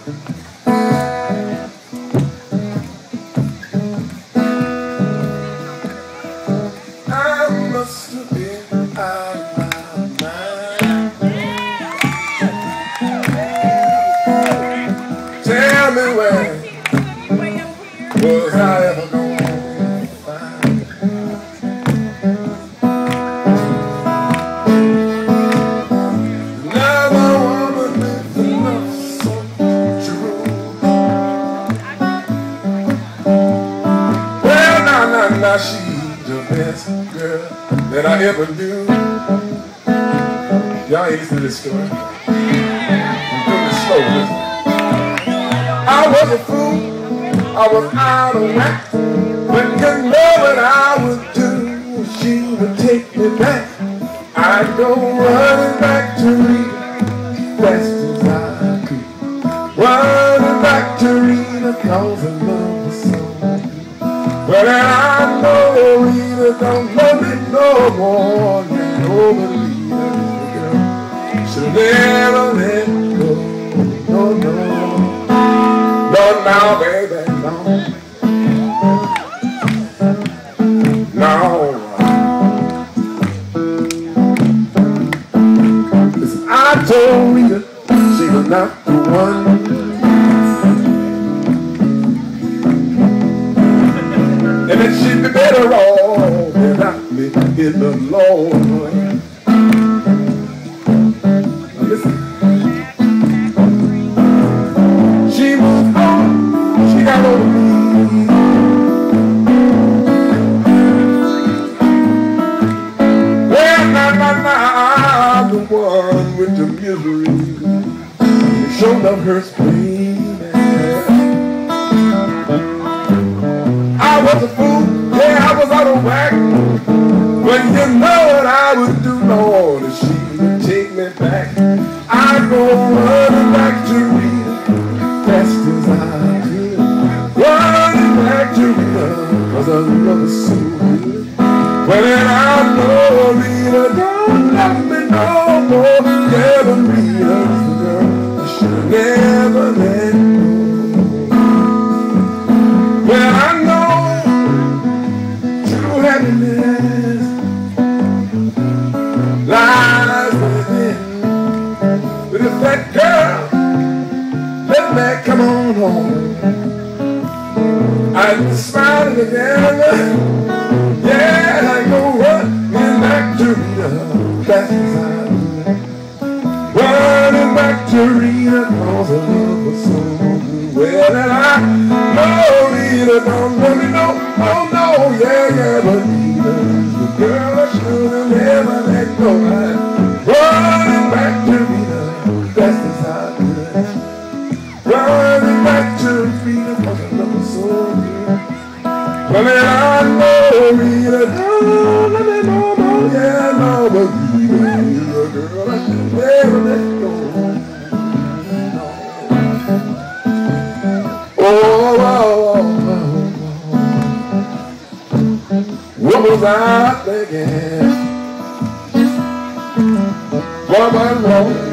I must have been out of my mind. Tell me where was I ever going to find? Another woman with enough so true. Well, now, she's the best girl that I ever knew. Y'all ain't listening to this story. I'm doing it slow, listen. I was a fool, I was out of whack, but you know what I would do. She would take me back. I'd go running back to Rita, fast as I could. Running back to Rita, cause I love her so. But I know Rita don't love me no more. You know that Rita is the girl she'll never let go. No, no. No, now, baby, no. No. Listen, I told Rita she was not the one. And that she'd be better off without me in the Lord. Now listen. She moved on, she got over me. Well, now, I'm the one with the misery. She showed up her spleen. I was a fool, yeah, I was out of whack. But you know what I would do, Lord, if she would take me back. I'd go running back to Rita, fast as I could. Running back to Rita, cause I love her so good. Well, then I know Rita don't love me no more. Yeah, but Rita's the girl I should never let go. Well, I know happiness lies within. But if that girl let me come on home, I'd smile again. Yeah, I go running back to Rita, fast as I do. Running back to Rita, cause I love her so good. Well, and I know Rita don't let me know. Oh no, yeah, but Rita's the girl I should have never let go. I'm running back to Rita, fast as I could. Running back to Rita, cause I love her so good. Well, and I know Rita don't let me know, no, yeah, no, but Rita's the girl I should never let go. What was I thinking? What was wrong?